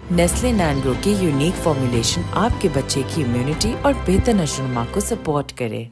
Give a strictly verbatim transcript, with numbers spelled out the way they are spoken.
Nestle नैनग्रो की unique formulation आपके बच्चे की इम्यूनिटी और बेहतर नशोनुमा को सपोर्ट करे।